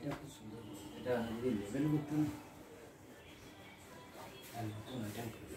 এটা খুব সুন্দর, এটা যদি লেভেল করতাম আর নতুন আইটেম